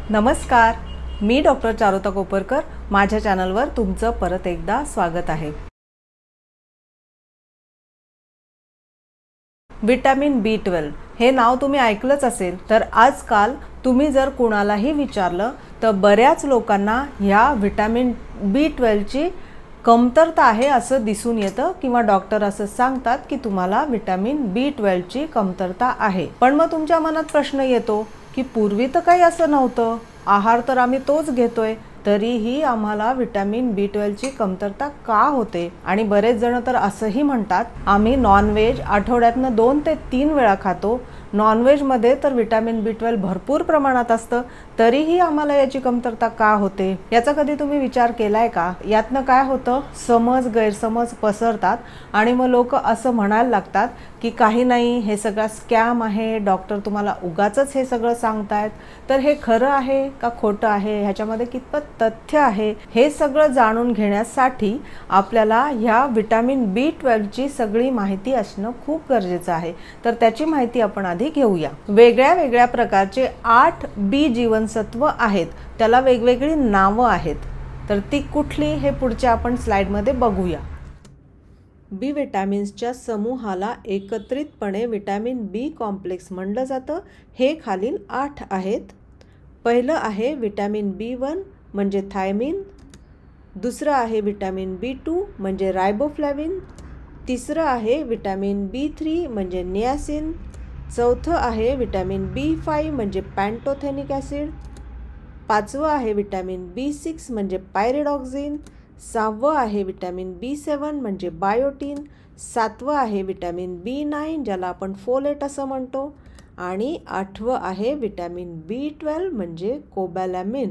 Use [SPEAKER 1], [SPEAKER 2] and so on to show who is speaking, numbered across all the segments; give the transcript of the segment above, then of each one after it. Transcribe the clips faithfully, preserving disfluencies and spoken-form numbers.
[SPEAKER 1] नमस्कार, मी डॉक्टर चारुता कोपरकर. माझ्या चॅनलवर तुमचं परत एकदा स्वागत आहे. विटॅमिन बी ट्वेल्व हे नाव तुम्ही ऐकलंच असेल. तर आजकाल तुम्ही जर कोणालाही विचारलं तर बऱ्याच लोकांना ह्या विटॅमिन बी ट्वेल्वची कमतरता आहे असं दिसून येतं किंवा डॉक्टर असं सांगतात की तुम्हाला विटॅमिन बी ट्वेल्वची कमतरता आहे. पण मग तुमच्या मनात प्रश्न येतो की पूर्वी तर काही असं नव्हतं, आहार तर आम्ही तोच घेतोय, तरीही आम्हाला विटॅमिन बी ट्वेल्वची कमतरता का होते? आणि बरेच जण तर असंही म्हणतात आम्ही नॉनव्हेज आठवड्यातनं दोन ते तीन वेळा खातो, नॉनव्हेजमध्ये तर विटॅमिन बी ट्वेल्व भरपूर प्रमाणात असतं, तरीही आम्हाला याची कमतरता का होते? याचा कधी तुम्ही विचार केलाय का? यातनं काय होतं, समज गैरसमज पसरतात आणि मग लोक असं म्हणायला लागतात की काही नाही, हे सगळं स्कॅम आहे, डॉक्टर तुम्हाला उगाचच हे सगळं सांगतायत. तर हे खरं आहे का खोटं आहे, ह्याच्यामध्ये कितपत तथ्य आहे, हे सगळं जाणून घेण्यासाठी आपल्याला ह्या विटॅमिन बी ट्वेल्वची सगळी माहिती असणं खूप गरजेचं आहे. तर त्याची माहिती आपण आधी घेऊया. वेगळ्या वेगळ्या प्रकारचे आठ बी जीवनसत्व आहेत, त्याला वेगवेगळी नावं आहेत. तर ती कुठली हे पुढच्या आपण स्लाइडमध्ये बघूया. बी विटॅमिन्सच्या समूहाला एकत्रितपणे विटॅमिन बी कॉम्प्लेक्स म्हणलं जातं. हे खालील आठ आहेत. पहिलं आहे विटॅमिन बी वन म्हणजे थायमिन, दुसरं आहे विटॅमिन बी टू म्हणजे रायबोफ्लॅविन, तिसरं आहे विटॅमिन बी थ्री म्हणजे नियासिन, चौथं आहे विटॅमिन बी फाईव्ह म्हणजे पॅन्टोथेनिक ॲसिड, पाचवं आहे विटॅमिन बी सिक्स म्हणजे पायरिडॉक्झिन, सहावं आहे विटॅमिन बी सेवन म्हणजे बायोटीन, सातवं आहे विटॅमिन बी नाईन ज्याला आपण फोलेट असं म्हणतो, आणि आठवं आहे विटॅमिन बी ट्वेल्व म्हणजे कोबॅलॅमिन.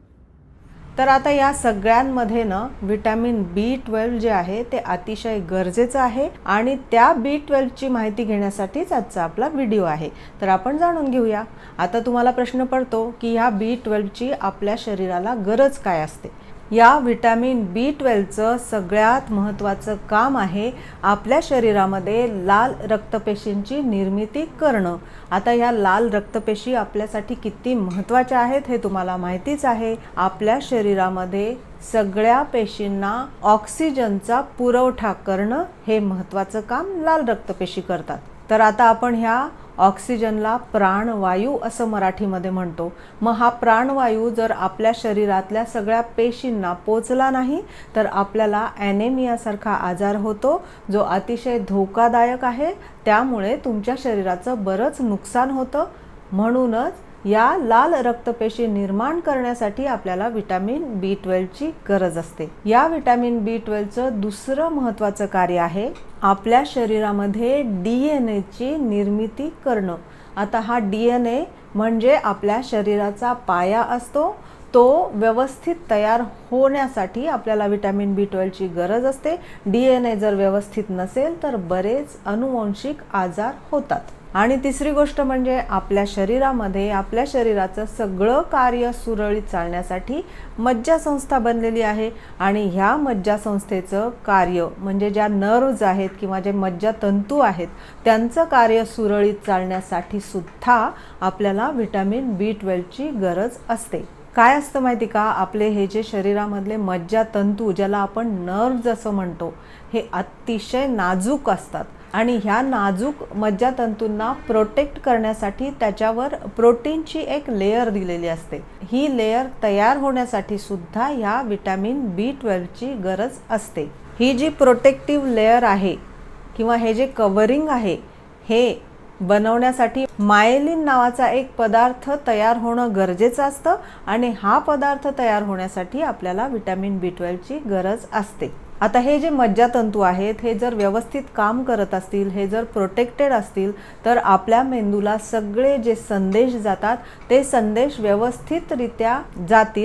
[SPEAKER 1] तर आता या सगळ्यांमध्ये ना विटॅमिन बी ट्वेल्व जे आहे ते अतिशय गरजेचं आहे आणि त्या बी ट्वेल्वची माहिती घेण्यासाठीच आजचा आपला व्हिडिओ आहे. तर आपण जाणून घेऊया. आता तुम्हाला प्रश्न पडतो की ह्या बी ट्वेल्वची आपल्या शरीराला गरज काय असते? या विटॅमिन बी ट्वेल्वचं सगळ्यात महत्त्वाचं काम आहे आपल्या शरीरामध्ये लाल रक्तपेशींची निर्मिती करणं. आता ह्या लाल रक्तपेशी आपल्यासाठी किती महत्त्वाच्या आहेत हे तुम्हाला माहितीच आहे. आपल्या शरीरामध्ये सगळ्या पेशींना ऑक्सिजनचा पुरवठा करणं हे महत्त्वाचं काम लाल रक्तपेशी करतात. तर आता आपण ह्या ऑक्सिजनला प्राणवायू असं मराठीमध्ये म्हणतो. मग हा प्राणवायू जर आपल्या शरीरातल्या सगळ्या पेशींना पोचला नाही तर आपल्याला ॲनेमियासारखा आजार होतो, जो अतिशय धोकादायक आहे. त्यामुळे तुमच्या शरीराचं बरंच नुकसान होतं. म्हणूनच या लाल रक्तपेशी निर्माण करण्यासाठी आपल्याला विटॅमिन बी ट्वेल्वची गरज असते. या विटॅमिन बी ट्वेल्वचं दुसरं महत्त्वाचं कार्य आहे आपल्या शरीरामध्ये डी एन एची निर्मिती करणं. आता हा डी एन ए म्हणजे आपल्या शरीराचा पाया असतो. तो व्यवस्थित तयार होण्यासाठी आपल्याला विटॅमिन बी ट्वेल्वची गरज असते. डी एन ए जर व्यवस्थित नसेल तर बरेच अनुवांशिक आजार होतात. आणि तिसरी गोष्ट म्हणजे आपल्या शरीरामध्ये आपल्या शरीराचं सगळं कार्य सुरळीत चालण्यासाठी मज्जासंस्था बनलेली आहे. आणि ह्या मज्जासंस्थेचं कार्य म्हणजे ज्या नर्व्ज आहेत किंवा जे मज्जातंतू आहेत त्यांचं कार्य सुरळीत चालण्यासाठी सुद्धा आपल्याला विटॅमिन बी ट्वेल्वची गरज असते. काय असतं माहिती का, आपले हे जे शरीरामधले मज्जातंतू ज्याला आपण नर्व्ज असं म्हणतो हे अतिशय नाजूक असतात आणि ह्या नाजूक मज्जातंतूंना प्रोटेक्ट करण्यासाठी त्याच्यावर प्रोटीनची एक लेयर दिलेली असते. ही लेयर तयार होण्यासाठी सुद्धा ह्या विटॅमिन बी ट्वेल्वची गरज असते. ही जी प्रोटेक्टिव्ह लेयर आहे किंवा हे जे कव्हरिंग आहे हे बनवण्यासाठी मायलिन नावाचा एक पदार्थ तयार होणं गरजेचं असतं आणि हा पदार्थ तयार होण्यासाठी आपल्याला विटॅमिन बी ट्वेल्वची गरज असते. आता हे जे मज्जातंतू आहेत हे जर व्यवस्थित काम करत असतील, हे जर प्रोटेक्टेड असतील तर आपल्या मेंदूला सगळे जे संदेश जातात ते संदेश व्यवस्थितरित्या जातील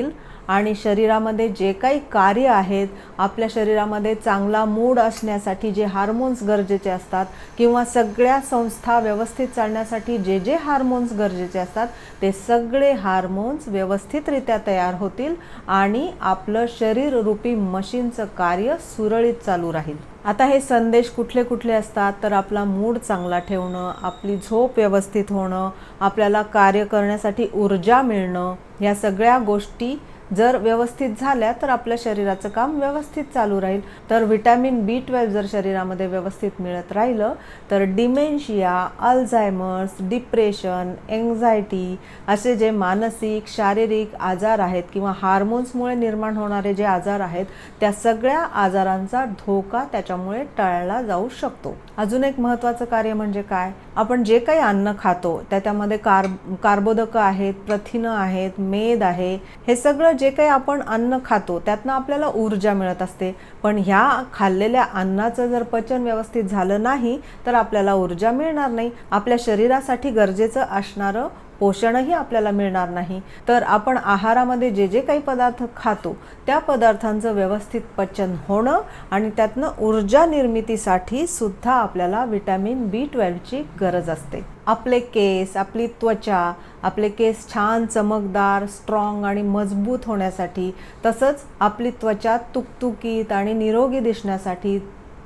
[SPEAKER 1] आणि शरीरामध्ये जे काही कार्य आहेत, आपल्या शरीरामध्ये चांगला मूड असण्यासाठी जे हार्मोन्स गरजेचे असतात किंवा सगळ्या संस्था व्यवस्थित चालण्यासाठी जे जे हार्मोन्स गरजेचे असतात ते सगळे हार्मोन्स व्यवस्थितरित्या तयार होतील आणि आपलं शरीर रूपी मशीनचं कार्य सुरळीत चालू राहील। आता हे संदेश कुठले कुठले असतात तर आपला मूड चांगला ठेवणं, आपली झोप व्यवस्थित होणं, आपल्याला कार्य करण्यासाठी ऊर्जा मिळणं, या सगळ्या गोष्टी जर व्यवस्थित झाल्या तर आपल्या शरीराचं काम व्यवस्थित चालू राहील। तर विटॅमिन बी ट्वेल्व जर शरीरामध्ये व्यवस्थित मिळत राहिलं तर डिमेन्शिया, अल्झायमर्स, डिप्रेशन, एन्झायटी असे जे मानसिक शारीरिक आजार आहेत किंवा हार्मोन्समुळे निर्माण होणारे जे आजार आहेत त्या सगळ्या आजारांचा धोका त्याच्यामुळे टाळला जाऊ शकतो। अजून एक महत्त्वाचं कार्य म्हणजे काय, आपण जे काही अन्न खातो त्याच्यामध्ये कार्ब कार्बोदक आहेत, प्रथिनं आहेत, मेद आहे, हे सगळं जे काही आपण अन्न खातो त्यातनं आपल्याला ऊर्जा मिळत असते। पण ह्या खाल्लेल्या अन्नाचं जर पचन व्यवस्थित झालं नाही तर आपल्याला ऊर्जा मिळणार नाही, आपल्या शरीरासाठी गरजेचं असणारं पोषणही आपल्याला मिळणार नाही। तर आपण आहारामध्ये जे जे काही पदार्थ खातो त्या पदार्थांचं व्यवस्थित पचन होणं आणि त्यातनं ऊर्जा निर्मितीसाठी सुद्धा आपल्याला विटॅमिन बी ट्वेल्वची गरज असते। आपले केस, आपली त्वचा, आपले केस छान चमकदार, स्ट्रॉंग आणि मजबूत होण्यासाठी, तसंच आपली त्वचा तुकतुकीत आणि निरोगी दिसण्यासाठी,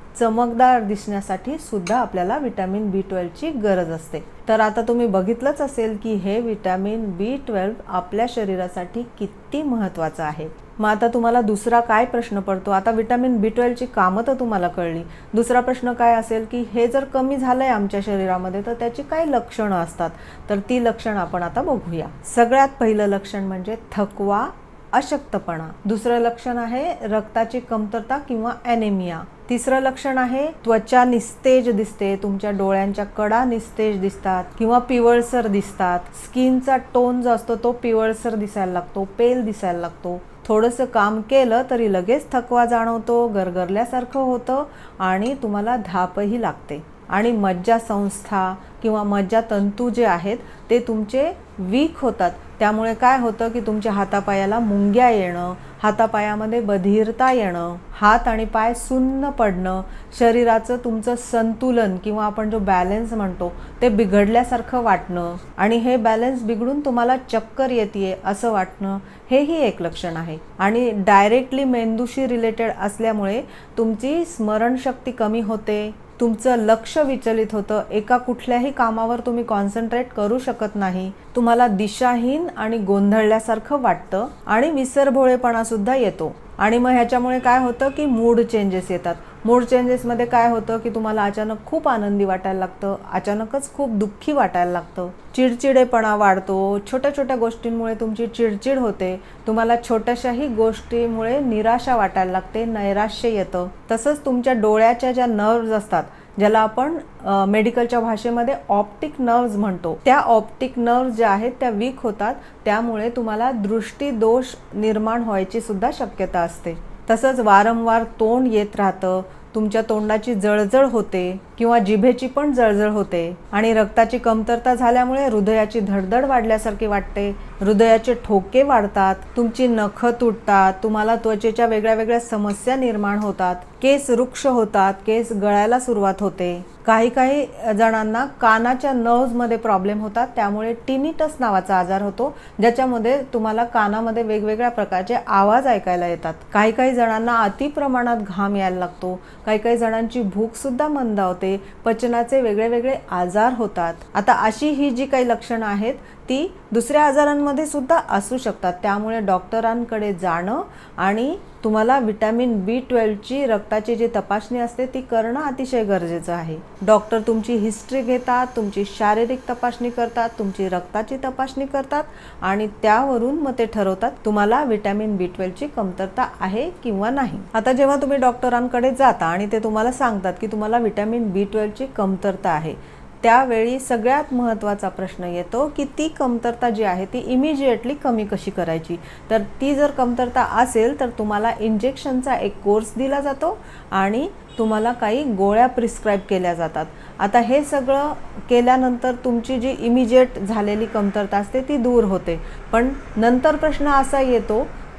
[SPEAKER 1] चमकदार दिसण्यासाठी सुद्धा आपल्याला विटॅमिन बी ट्वेल्वची गरज असते। तर आता तुम्ही बघितलंच असेल की हे विटॅमिन बी ट्वेल्व आपल्या शरीरासाठी किती महत्त्वाचं आहे। मग आता तुम्हाला दुसरा काय प्रश्न पडतो, आता विटॅमिन बी ट्वेल्वची कामं तर तुम्हाला कळली, दुसरा प्रश्न काय असेल की हे जर कमी झालंय आमच्या शरीरामध्ये तर त्याची काय लक्षणं असतात, तर ती लक्षणं आपण आता बघूया। सगळ्यात पहिलं लक्षण म्हणजे थकवा, अशक्तपणा, दुसरं लक्षण आहे रक्ताची कमतरता किंवा ॲनेमिया, तिसरं लक्षण आहे त्वचा निस्तेज दिसते, तुमच्या डोळ्यांच्या कडा निस्तेज दिसतात किंवा पिवळसर दिसतात, स्किनचा टोन जो असतो तो पिवळसर दिसायला लागतो, पेल दिसायला लागतो, थोडंसं काम केलं तरी लगेच थकवा जाणवतो, गरगरल्यासारखं होतं आणि तुम्हाला धापही लागते आणि मज्जासंस्था किंवा मज्जातंतू जे आहेत ते तुमचे वीक होतात। त्यामुळे काय होतं की तुमच्या हातापायाला मुंग्या येणं, हातापायामध्ये बधिरता येणं, हात आणि पाय सुन्न पडणं, शरीराचं तुमचं संतुलन किंवा आपण जो बॅलन्स म्हणतो ते बिघडल्यासारखं वाटणं आणि हे बॅलन्स बिघडून तुम्हाला चक्कर येते असं वाटणं, हेही एक लक्षण आहे। आणि डायरेक्टली मेंदूशी रिलेटेड असल्यामुळे तुमची स्मरणशक्ती कमी होते, तुमचं लक्ष विचलित होतं, एका कुठल्याही कामावर तुम्ही कॉन्सन्ट्रेट करू शकत नाही, तुम्हाला दिशाहीन आणि गोंधळल्यासारखं वाटतं आणि विसरभोळेपणा सुद्धा येतो। आणि मग ह्याच्यामुळे काय होतं की मूड चेंजेस येतात। मूड चेंजेसमध्ये काय होतं की तुम्हाला अचानक खूप आनंदी वाटायला लागतं, अचानकच खूप दुःखी वाटायला लागतं, चिडचिडेपणा वाढतो, छोट्या छोट्या गोष्टींमुळे तुमची चिडचिड होते, तुम्हाला छोट्याशाही गोष्टीमुळे निराशा वाटायला लागते, नैराश्य येतं। तसंच तुमच्या डोळ्याच्या ज्या नर्व्ज असतात ज्याला आपण मेडिकलच्या भाषेमध्ये ऑप्टिक नर्व्ज म्हणतो, त्या ऑप्टिक नर्व्ज ज्या आहेत त्या वीक होतात, त्यामुळे तुम्हाला दृष्टी दोष निर्माण व्हायची सुद्धा शक्यता असते। तसंच वारंवार तोंड येत राहतं, तुमच्या तोंडाची जळजळ होते किंवा जिभेची पण जळजळ होते आणि रक्ताची कमतरता झाल्यामुळे हृदयाची धडधड वाढल्यासारखी वाटते, हृदयाचे ठोके वाढतात, तुमची नखं तुटतात, तुम्हाला त्वचेच्या वेगळ्या वेगळ्या समस्या निर्माण होतात, केस रुक्ष होतात, केस गळायला सुरुवात होते, काही काही जणांना कानाच्या नर्व्हमध्ये प्रॉब्लेम होतात, त्यामुळे टिनिटस नावाचा आजार होतो ज्याच्यामध्ये तुम्हाला कानामध्ये वेगवेगळ्या प्रकारचे आवाज ऐकायला येतात, काही काही जणांना अति प्रमाणात घाम यायला लागतो, काही काही जणांची भूक सुद्धा मंदावते, पचनाचे वेगळे वेगळे आजार होतात। आता अशी ही जी काही लक्षणं आहेत ती दुसऱ्या आजारांमध्ये सुद्धा असू शकतात, त्यामुळे डॉक्टरांकडे जाणं आणि तुम्हाला विटॅमिन बी ट्वेल्वची रक्ताची जी तपासणी असते ती करणं अतिशय गरजेचं आहे। डॉक्टर तुमची हिस्ट्री घेतात, तुमची शारीरिक तपासणी करतात, तुमची रक्ताची तपासणी करतात आणि त्यावरून मग ते ठरवतात तुम्हाला विटॅमिन बी ट्वेल्वची कमतरता आहे किंवा नाही। आता जेव्हा तुम्ही डॉक्टरांकडे जाता आणि ते तुम्हाला सांगतात की तुम्हाला विटॅमिन बी ट्वेल्वची कमतरता आहे, त्यावेळी सगळ्यात महत्त्वाचा प्रश्न येतो की ती कमतरता जी आहे ती इमिजिएटली कमी कशी करायची। तर ती जर कमतरता असेल तर तुम्हाला इंजेक्शनचा एक कोर्स दिला जातो आणि तुम्हाला काही गोळ्या प्रिस्क्राइब केल्या जातात। आता हे सगळं केल्यानंतर तुमची जी इमिजिएट झालेली कमतरता असते ती दूर होते, पण नंतर प्रश्न असा येतो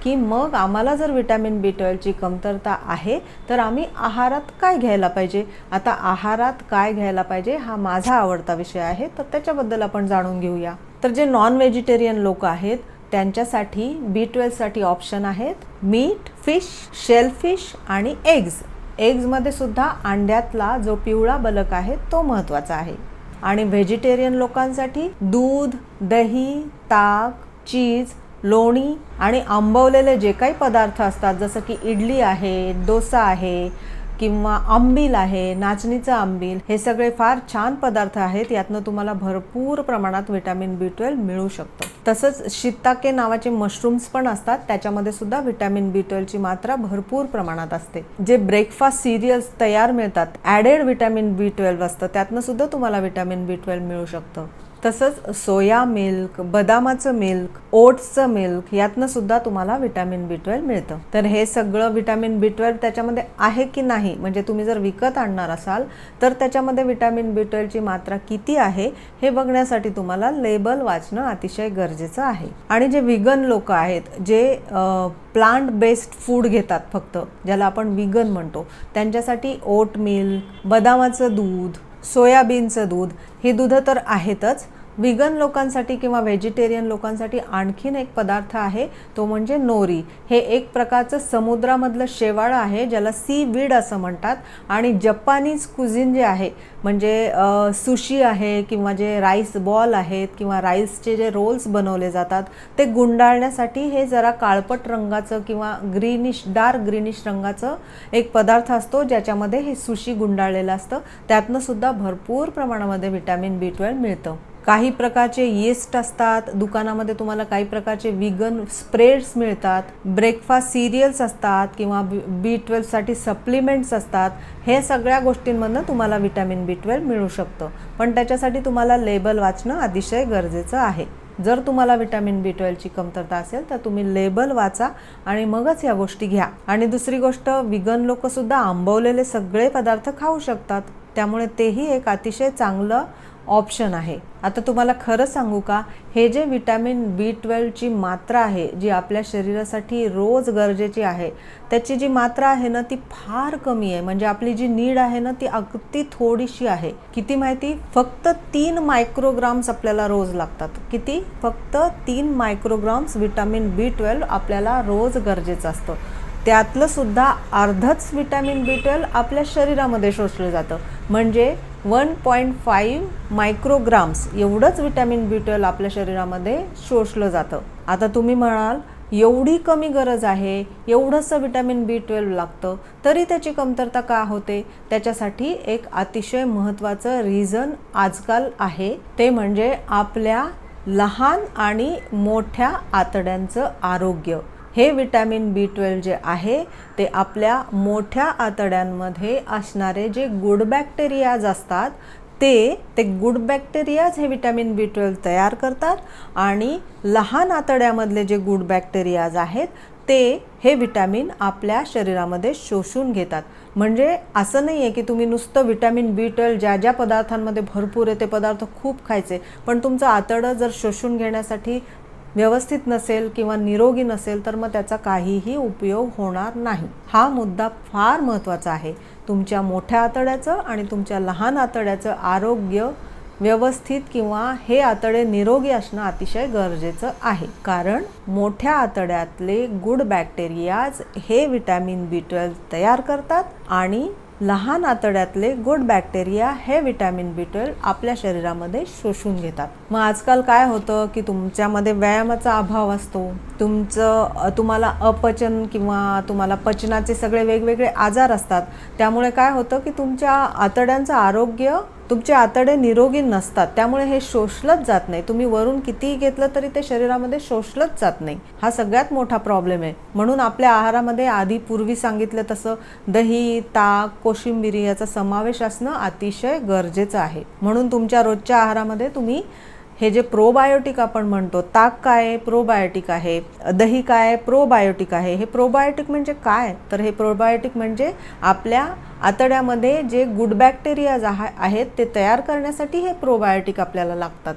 [SPEAKER 1] की मग आम्हाला जर विटॅमिन बी ट्वेल्वची कमतरता आहे तर आम्ही आहारात काय घ्यायला पाहिजे. आता आहारात काय घ्यायला पाहिजे हा माझा आवडता विषय आहे, तर त्याच्याबद्दल आपण जाणून घेऊया. तर जे नॉन व्हेजिटेरियन लोक आहेत त्यांच्यासाठी बी ट्वेल्वसाठी ऑप्शन आहेत मीट, फिश, शेलफिश आणि एग्ज. एग्जमध्ये सुद्धा अंड्यातला जो पिवळा बलक आहे तो महत्त्वाचा आहे. आणि व्हेजिटेरियन लोकांसाठी दूध, दही, ताक, चीज, लोणी आणि आंबवलेले जे काही पदार्थ असतात जसं की इडली आहे, डोसा आहे किंवा आंबील आहे, नाचणीचं आंबील, हे सगळे फार छान पदार्थ आहेत. यातनं तुम्हाला भरपूर प्रमाणात विटॅमिन बी ट्वेल्व मिळू शकतं. तसंच शिताके नावाचे मशरूम्स पण असतात, त्याच्यामध्ये सुद्धा विटॅमिन बी ट्वेल्वची मात्रा भरपूर प्रमाणात असते. जे ब्रेकफास्ट सिरियल्स तयार मिळतात ॲडेड विटॅमिन बी ट्वेल्व असतं, त्यातनं सुद्धा तुम्हाला विटॅमिन बी ट्वेल्व मिळू शकतं. तसंच सोया मिल्क, बदामाचं मिल्क, ओट्सचं मिल्क यातनं सुद्धा तुम्हाला विटॅमिन बी ट्वेल्व मिळतं. तर हे सगळं विटॅमिन बी ट्वेल्व त्याच्यामध्ये आहे की नाही, म्हणजे तुम्ही जर विकत आणणार असाल तर त्याच्यामध्ये विटॅमिन बी ट्वेल्वची मात्रा किती आहे हे बघण्यासाठी तुम्हाला लेबल वाचणं अतिशय गरजेचं आहे. आणि जे विगन लोक आहेत, जे प्लांट बेस्ड फूड घेतात फक्त, ज्याला आपण विगन म्हणतो, त्यांच्यासाठी ओट मिल्क, बदामाचं दूध, सोयाबीनचं दूध हे दूध तर आहेतच. विगन लोकांसाठी किंवा व्हेजिटेरियन लोकांसाठी आणखीन एक पदार्थ आहे, तो म्हणजे नोरी. हे एक प्रकारचं समुद्रामधलं शेवाळ आहे ज्याला सी वीड असं म्हणतात. आणि जपानीज कुझिन जे आहे, म्हणजे सुशी आहे किंवा जे राईस बॉल आहेत किंवा राईसचे जे रोल्स बनवले जातात ते गुंडाळण्यासाठी हे जरा काळपट रंगाचं किंवा ग्रीनिश डार्क ग्रीनिश रंगाचं एक पदार्थ असतो ज्याच्यामध्ये हे सुशी गुंडाळलेलं असतं. त्यातनं सुद्धा भरपूर प्रमाणामध्ये विटॅमिन बी ट्वेल्व मिळतं. काही प्रकारचे येस्ट असतात दुकानामध्ये, तुम्हाला काही प्रकारचे विगन स्प्रेड्स मिळतात, ब्रेकफास्ट सिरियल्स असतात किंवा बी ट्वेल्वसाठी सप्लिमेंट्स असतात. हे सगळ्या गोष्टींमधनं तुम्हाला विटॅमिन बी ट्वेल्व मिळू शकतं, पण त्याच्यासाठी तुम्हाला लेबल वाचणं अतिशय गरजेचं आहे. जर तुम्हाला विटॅमिन बी ट्वेल्वची कमतरता असेल तर तुम्ही लेबल वाचा आणि मगच या गोष्टी घ्या. आणि दुसरी गोष्ट, विगन लोकसुद्धा आंबवलेले सगळे पदार्थ खाऊ शकतात, त्यामुळे तेही एक अतिशय चांगलं ऑप्शन आहे. आता तुम्हाला खरं सांगू का, हे जे विटॅमिन बी ट्वेल्वची मात्रा आहे जी आपल्या शरीरासाठी रोज गरजेची आहे, त्याची जी मात्रा आहे ना ती फार कमी आहे. म्हणजे आपली जी नीड आहे ना ती अगदी थोडीशी आहे. किती माहिती? फक्त तीन मायक्रोग्राम्स आपल्याला रोज लागतात. किती? फक्त तीन मायक्रोग्राम्स विटॅमिन बी ट्वेल्व आपल्याला रोज गरजेचं असतं. त्यातलं सुद्धा अर्धच विटॅमिन बी ट्वेल्व आपल्या शरीरामध्ये शोषलं जातं. म्हणजे वन पॉईंट फाईव्ह मायक्रोग्राम्स एवढंच विटॅमिन बी ट्वेल्व आपल्या शरीरामध्ये शोषलं जातं. आता तुम्ही म्हणाल एवढी कमी गरज आहे, एवढंसं विटॅमिन बी ट्वेल्व लागतं, तरी त्याची कमतरता का होते? त्याच्यासाठी एक अतिशय महत्त्वाचं रिझन आजकाल आहे, ते म्हणजे आपल्या लहान आणि मोठ्या आतड्यांचं आरोग्य. हे विटॅमिन बी ट्वेल्व जे आहे ते आपल्या मोठ्या आतड्यांमध्ये असणारे जे गुड बॅक्टेरियाज असतात ते ते गुड बॅक्टेरियाज हे विटॅमिन बी ट्वेल्व तयार करतात आणि लहान आतड्यामधले जे गुड बॅक्टेरियाज आहेत ते हे विटॅमिन आपल्या शरीरामध्ये शोषून घेतात. म्हणजे असं नाही आहे की तुम्ही नुसतं विटॅमिन बी ट्वेल्व ज्या ज्या पदार्थांमध्ये भरपूर आहे ते पदार्थ खूप खायचे, पण तुमचं आतडं जर शोषून घेण्यासाठी व्यवस्थित नसेल किंवा निरोगी नसेल तर मग त्याचा काहीही उपयोग होणार नाही. हा मुद्दा फार महत्त्वाचा आहे. तुमच्या मोठ्या आतड्याचं आणि तुमच्या लहान आतड्याचं आरोग्य व्यवस्थित किंवा हे आतडे निरोगी असणं अतिशय गरजेचं आहे. कारण मोठ्या आतड्यातले गुड बॅक्टेरियाज हे विटॅमिन बी ट्वेल्व तयार करतात आणि लहान आतड्यातले गुड बॅक्टेरिया हे विटॅमिन बी ट्वेल्व आपल्या शरीरामध्ये शोषून घेतात. मग आजकाल काय होतं की तुमच्यामध्ये व्यायामाचा अभाव असतो, तुमचं तुम्हाला अपचन किंवा तुम्हाला पचनाचे सगळे वेगवेगळे आजार असतात. त्यामुळे काय होतं की तुमच्या आतड्यांचं आरोग्य, तुमचे आतडे निरोगी नसतात, त्यामुळे हे शोषलंच जात नाही. तुम्ही वरून कितीही घेतलं तरी ते शरीरामध्ये शोषलंच जात नाही. हा सगळ्यात मोठा प्रॉब्लेम आहे. म्हणून आपल्या आहारामध्ये आधी पूर्वी सांगितलं तसं दही, ताक, कोशिंबिरी याचा समावेश असणं अतिशय गरजेचं आहे. म्हणून तुमच्या रोजच्या आहारामध्ये तुम्ही हे जे प्रोबायोटिक आपण म्हणतो, ताक काय प्रोबायोटिक आहे, दही काय प्रोबायोटिक आहे. हे प्रोबायोटिक म्हणजे काय? तर हे प्रोबायोटिक म्हणजे आपल्या आतड्यामध्ये जे गुड बॅक्टेरियाज आहेत ते तयार करण्यासाठी हे प्रोबायोटिक आपल्याला लागतात.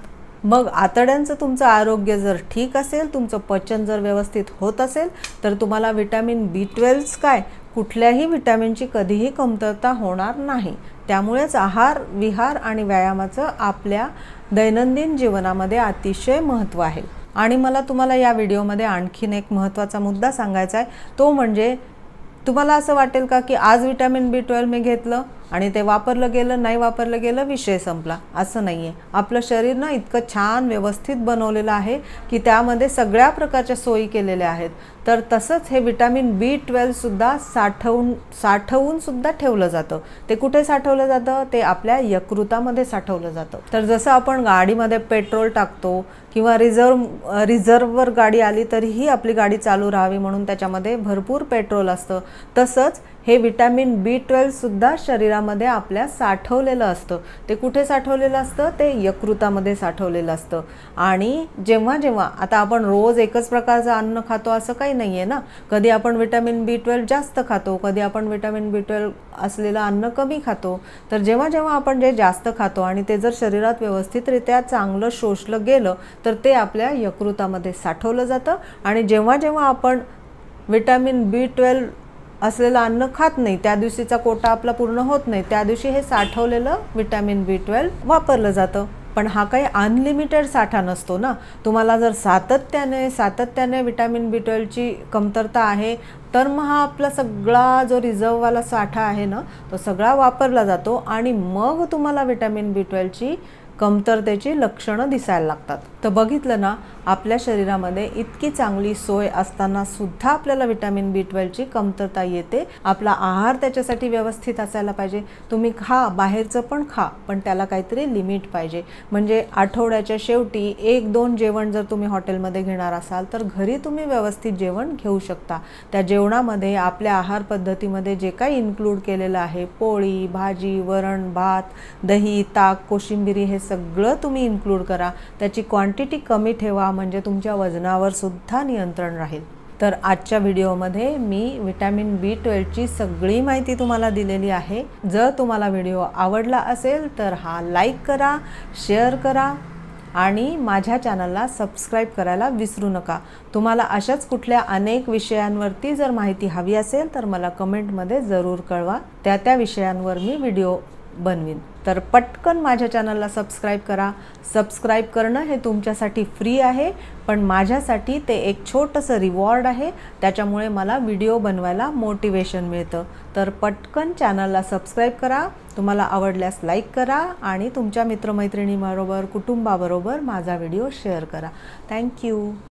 [SPEAKER 1] मग आतड्यांचं तुमचं आरोग्य जर ठीक असेल, तुमचं पचन जर व्यवस्थित होत असेल, तर तुम्हाला विटॅमिन बी ट्वेल्व काय कुठल्याही विटॅमिनची कधीही कमतरता होणार नाही। त्यामुळेच आहार विहार आणि व्यायामाचं आपल्या दैनंदिन जीवनामध्ये अतिशय महत्त्व आहे। आणि मला तुम्हाला या व्हिडिओमध्ये आणखीन एक महत्त्वाचा मुद्दा सांगायचा आहे, तो म्हणजे तुम्हाला असं वाटेल का की आज विटॅमिन बी ट्वेल्व मी घेतलं आणि ते वापरलं गेलं, नाही वापरलं गेलं, विषय संपला, असं नाही आहे। आपलं शरीर ना इतकं छान व्यवस्थित बनवलेलं आहे की त्यामध्ये सगळ्या प्रकारच्या सोयी केलेल्या आहेत। तर तसंच हे विटॅमिन बी ट्वेल्व सुद्धा साठवून साठवून सुद्धा ठेवलं जातं। ते कुठे साठवलं जातं? ते आपल्या यकृतामध्ये साठवलं जातं। तर जसं आपण गाडीमध्ये पेट्रोल टाकतो किंवा रिझर्व रिझर्ववर गाडी आली तरीही आपली गाडी चालू राहावी म्हणून त्याच्यामध्ये भरपूर पेट्रोल असतं, तसंच हे विटॅमिन बी ट्वेल्व सुद्धा शरीरामध्ये आपल्या साठवलेलं असतं। ते कुठे साठवलेलं असतं? ते यकृतामध्ये साठवलेलं असतं। आणि जेव्हा जेव्हा आता आपण रोज एकच प्रकारचं अन्न खातो असं काही नाही आहे ना, कधी आपण विटॅमिन बी ट्वेल्व जास्त खातो, कधी आपण विटॅमिन बी ट्वेल्व असलेलं अन्न कमी खातो। तर जेव्हा जेव्हा आपण जे जास्त खातो आणि ते जर शरीरात व्यवस्थितरित्या चांगलं शोषलं गेलं तर ते आपल्या यकृतामध्ये साठवलं जातं। आणि जेव्हा जेव्हा आपण विटॅमिन बी ट्वेल्व असलेलं अन्न खात नाही, त्या दिवशीचा कोटा आपला पूर्ण होत नाही, त्या दिवशी हे साठवलेलं विटॅमिन बी ट्वेल्व वापरलं जातं। पण हा काही अनलिमिटेड साठा नसतो ना। तुम्हाला जर सातत्याने सातत्याने विटॅमिन बी ट्वेल्वची कमतरता आहे तर मग हा आपला सगळा जो रिझर्ववाला साठा आहे ना तो सगळा वापरला जातो आणि मग तुम्हाला विटॅमिन बी ट्वेल्वची कमतरतेची लक्षणं दिसायला लागतात। तर बघितलं ना, आपल्या शरीरामध्ये इतकी चांगली सोय असताना सुद्धा आपल्याला विटॅमिन बी ट्वेल्वची कमतरता येते। आपला आहार त्याच्यासाठी व्यवस्थित असायला पाहिजे। तुम्ही खा, बाहेरचं पण खा, पण त्याला काहीतरी लिमिट पाहिजे। म्हणजे आठवड्याच्या शेवटी एक दोन जेवण जर तुम्ही हॉटेलमध्ये घेणार असाल तर घरी तुम्ही व्यवस्थित जेवण घेऊ शकता। त्या जेवणामध्ये आपल्या आहार पद्धतीमध्ये जे काही इन्क्लूड केलेलं आहे, पोळी, भाजी, वरण, भात, दही, ताक, कोशिंबिरी, हे सगळं तुम्ही इन्क्लूड करा। त्याची क्वांटिटी कमी ठेवा म्हणजे तुमच्या वजनावर सुद्धा नियंत्रण राहील। तर आजच्या व्हिडिओमध्ये मी विटॅमिन बी ट्वेल्वची सगळी माहिती तुम्हाला दिलेली आहे। जर तुम्हाला व्हिडिओ आवडला असेल तर हा लाईक करा, शेअर करा आणि माझ्या चॅनलला सबस्क्राईब करायला विसरू नका। तुम्हाला अशाच कुठल्या अनेक विषयांवरती जर माहिती हवी असेल तर मला कमेंटमध्ये जरूर कळवा, त्या त्या विषयांवर मी व्हिडिओ बनवीन। तर पटकन माझ्या चॅनलला सबस्क्राईब करा। सबस्क्राईब करणं हे तुमच्यासाठी फ्री आहे, पण माझ्यासाठी ते एक छोटंसं रिवॉर्ड आहे, त्याच्यामुळे मला व्हिडिओ बनवायला मोटिवेशन मिळतं। तर पटकन चॅनलला सबस्क्राईब करा, तुम्हाला आवडल्यास लाईक करा आणि तुमच्या मित्रमैत्रिणींबरोबर कुटुंबाबरोबर माझा व्हिडिओ शेअर करा। थँक्यू।